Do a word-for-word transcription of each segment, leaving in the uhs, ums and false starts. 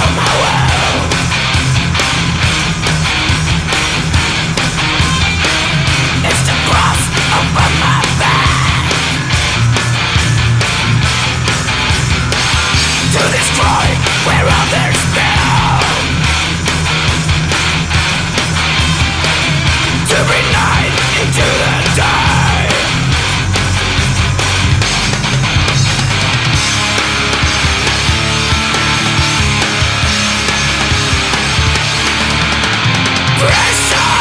of my world. It's the cross upon my back, to destroy where others build, to bring night into the day. Pressure,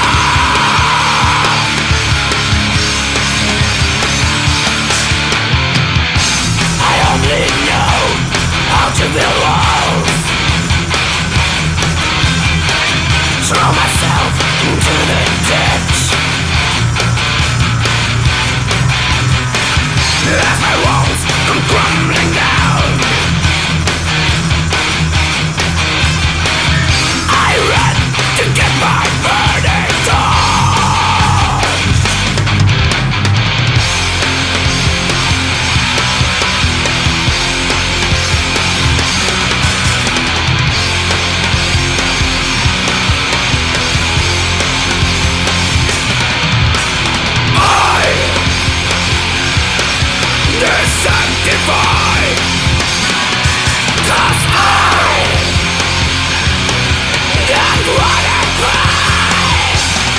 I only know how to build walls, throw myself into the ditch, as my walls come crumbling down. I run to get my verdict on. I desanctify, 'cause I don't wanna cry.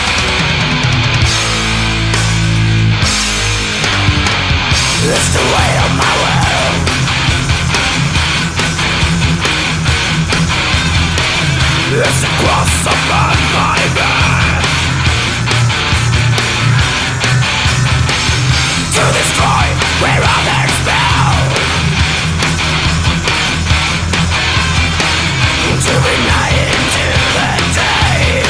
It's the way of my world. It's the cross upon my back, to destroy where others build, to bring night into the day.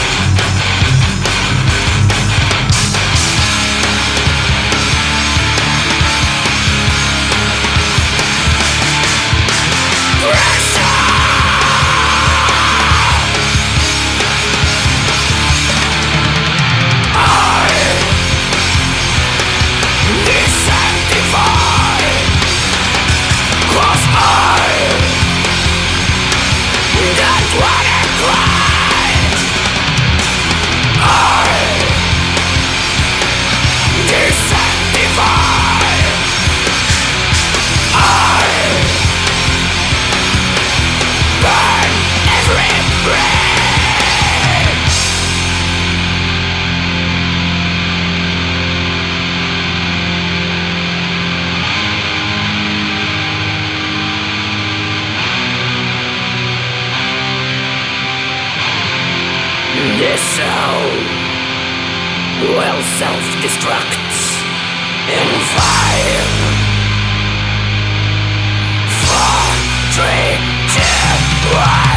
Pressure, I desanctify, 'cause I don't wanna cry. I desanctify, I burn every bridge. This soul will self-destruct in five, four, three, two, one.